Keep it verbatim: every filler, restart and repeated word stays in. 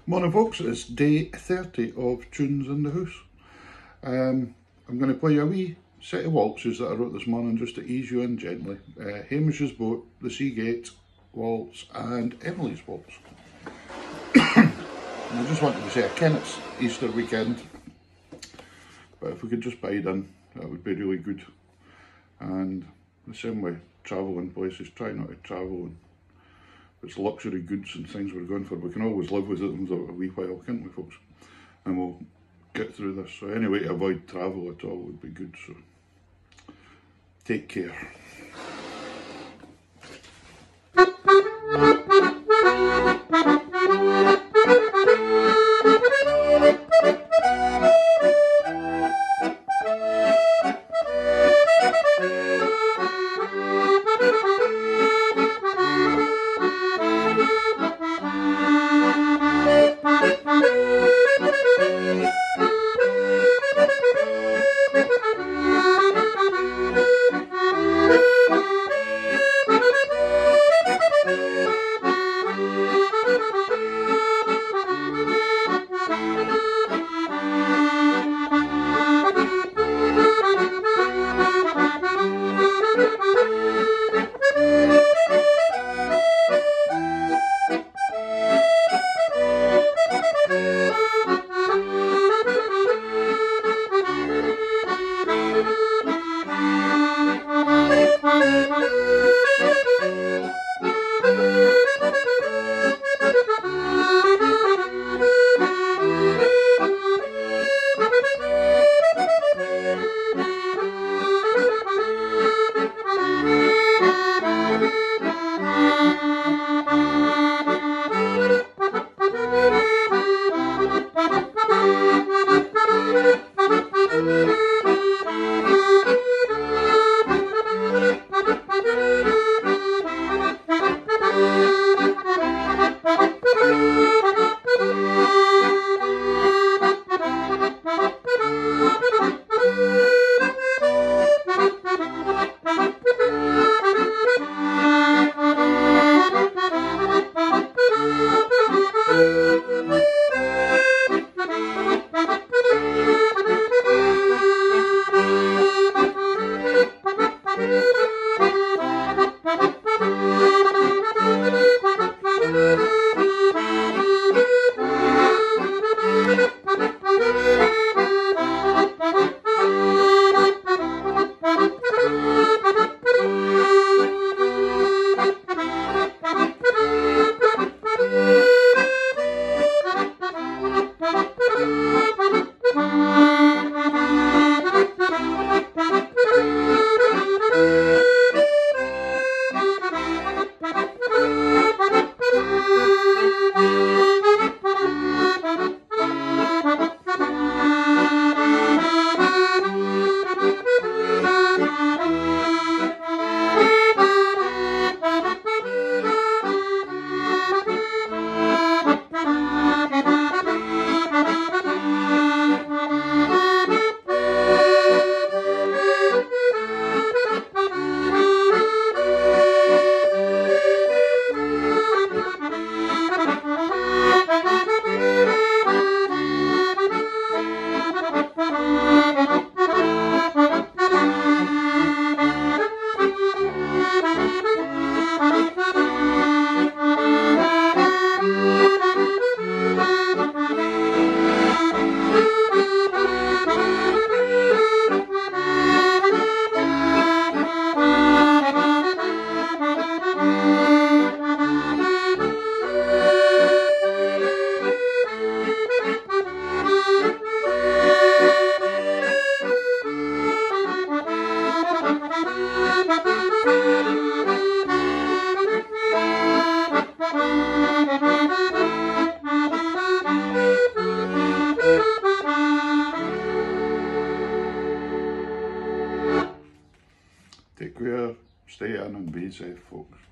Morning folks, it's day thirty of Tunes in the House. Um, I'm going to play a wee set of waltzes that I wrote this morning just to ease you in gently. Uh, Hamish's Boat, The Seagate Waltz and Emily's Waltz. And I just wanted to say, I ken it's Easter weekend, but if we could just bide in, that would be really good. And the same way, travelling places, try not to travel and it's luxury goods and things we're going for. We can always live with it for a wee while, can't we, folks? And we'll get through this. So any way to avoid travel at all would be good. So take care. Take care, stay in and be safe, folks.